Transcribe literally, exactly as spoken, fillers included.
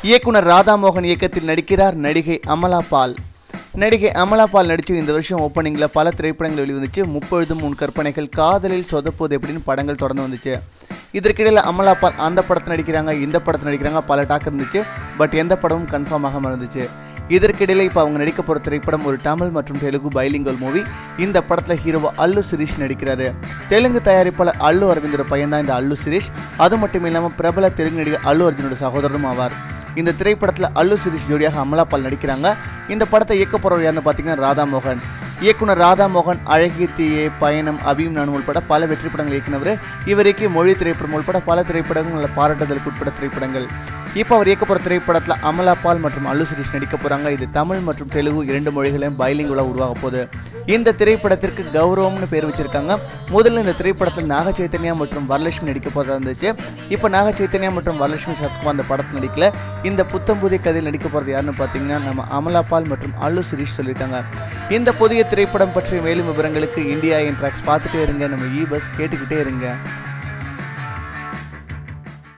இயக்குனர் ராதாமோகன் இயக்கத்தில் நடிக்கிறார் நடிகை அமலா பால். நடிகை அமலா பால் நடிச்சு இந்த வருஷம் ஓப்பனிங்கில் பல திரைப்படங்கள் வெளிவந்துச்சு. முப்பொழுதும் உன் கற்பனைகள், காதலில் சொதப்போது எப்படின்னு படங்கள் தொடர்ந்து வந்துச்சு. இதற்கிடையில் அமலா பால் அந்த படத்தில் நடிக்கிறாங்க, இந்த படத்தில் நடிக்கிறாங்க, பல டாக் இருந்துச்சு. பட் எந்த படமும் கன்ஃபார்ம் ஆகாமல் இருந்துச்சு. இதற்கிடையில் இப்போ அவங்க நடிக்க போகிற திரைப்படம் ஒரு தமிழ் மற்றும் தெலுங்கு பைலிங்கல் மூவி. இந்த படத்தில் ஹீரோவா அல்லு சிரீஷ் நடிக்கிறாரு. தெலுங்கு தயாரிப்பாளர் அல்லு அரவிந்தோட பையன் தான் இந்த அல்லு சிரீஷ். அது மட்டும் இல்லாமல் பிரபல தெலுங்கு நடிகர் அல்லு அர்ஜுனோட சகோதரனும் ஆவார். இந்த திரைப்படத்தில் அல்லு சிரீஷ் ஜோடியாக அமலா பால் நடிக்கிறாங்க. இந்த படத்தை இயக்க போகிறவர் யாருன்னு பார்த்தீங்கன்னா ராதாமோகன். இயக்குனர் ராதாமோகன் அழகிய தீயே, பயணம், அபியும் நானும் உள்பட பல வெற்றி படங்கள் இயக்குனவர். இவர் இயக்கிய மொழி திரைப்படம் உள்பட பல திரைப்படங்கள் நல்ல பாராட்டுதலுக்கு உட்பட திரைப்படங்கள். இப்போ அவர் இயக்க போகிற திரைப்படத்தில் அமலா பால் மற்றும் அல்லு சிரீஷ் நடிக்க போகிறாங்க. இது தமிழ் மற்றும் தெலுங்கு இரண்டு மொழிகளையும் பைலிங்குலாக உருவாக போகுது. இந்த திரைப்படத்திற்கு கௌரவம்னு பேர் வச்சிருக்காங்க. முதல்ல இந்த திரைப்படத்தில் நாக சைத்தன்யா மற்றும் வரலட்சுமி நடிக்க போகிறதா இருந்துச்சு. இப்போ நாக சைத்தன்யா மற்றும் வரலட்சுமி சரத்குமார் அந்த படத்தில் நடிக்கல. இந்த புத்தம் புதிய கதையில் நடிக்க போகிறது யாருன்னு பார்த்தீங்கன்னா நம்ம அமலா பால் மற்றும் அல்லு சிரீஷ் சொல்லியிருக்காங்க. இந்த புதிய திரைப்படம் பற்றிய மேலும் விவரங்களுக்கு இந்தியா இன் ட்ராக்ஸ் பார்த்துட்டே இருங்க. நம்ம இ பஸ் கேட்டுக்கிட்டே இருங்க.